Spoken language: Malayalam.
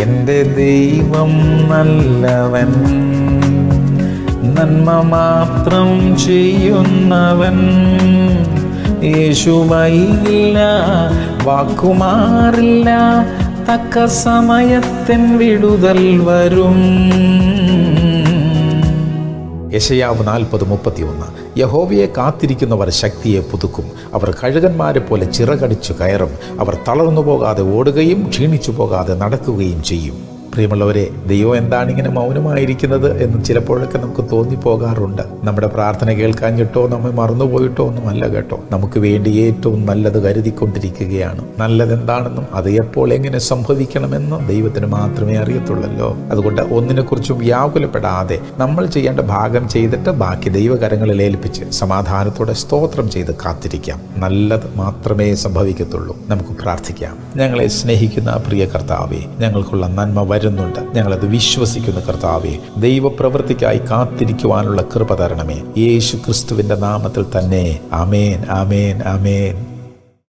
എൻ്റെ ദൈവം നല്ലവൻ, നന്മ മാത്രം ചെയ്യുന്നവൻ. യേശു വൈകില്ല, വാക്കുമാറില്ല, തക്ക സമയത്തിൻ വിടുതൽ വരും. യെശയ്യാവ് 40:31. യഹോവയെ കാത്തിരിക്കുന്നവർ ശക്തിയെ പുതുക്കും. അവർ കഴുകന്മാരെ പോലെ ചിറകടിച്ചു കയറും. അവർ തളർന്നു പോകാതെ ഓടുകയും ക്ഷീണിച്ചു പോകാതെ നടക്കുകയും ചെയ്യും. പ്രിയമുള്ളവരെ, ദൈവം എന്താണ് ഇങ്ങനെ മൗനമായിരിക്കുന്നത് എന്ന് ചിലപ്പോഴൊക്കെ നമുക്ക് തോന്നിപ്പോകാറുണ്ട്. നമ്മുടെ പ്രാർത്ഥന കേൾക്കാഞ്ഞിട്ടോ നമ്മെ മറന്നുപോയിട്ടോ ഒന്നുമല്ല കേട്ടോ. നമുക്ക് വേണ്ടി ഏറ്റവും നല്ലത് കരുതിക്കൊണ്ടിരിക്കുകയാണ്. നല്ലതെന്താണെന്നും അത് എപ്പോൾ എങ്ങനെ സംഭവിക്കണമെന്നും ദൈവത്തിന് മാത്രമേ അറിയത്തുള്ളല്ലോ. അതുകൊണ്ട് ഒന്നിനെക്കുറിച്ചും വ്യാകുലപ്പെടാതെ നമ്മൾ ചെയ്യേണ്ട ഭാഗം ചെയ്തിട്ട് ബാക്കി ദൈവകരങ്ങളിൽ ഏൽപ്പിച്ച് സമാധാനത്തോടെ സ്തോത്രം ചെയ്ത് കാത്തിരിക്കാം. നല്ലത് മാത്രമേ സംഭവിക്കത്തുള്ളൂ. നമുക്ക് പ്രാർത്ഥിക്കാം. ഞങ്ങളെ സ്നേഹിക്കുന്ന പ്രിയ കർത്താവേ, ഞങ്ങൾക്കുള്ള നന്മ വരുന്നുണ്ട്. ഞങ്ങളത് വിശ്വസിക്കുന്ന കർത്താവേ, ദൈവപ്രവൃത്തിക്കായി കാത്തിരിക്കുവാനുള്ള കൃപ തരണമേ. യേശു ക്രിസ്തുവിന്റെ നാമത്തിൽ തന്നെ. ആമേൻ, ആമേൻ, ആമേൻ.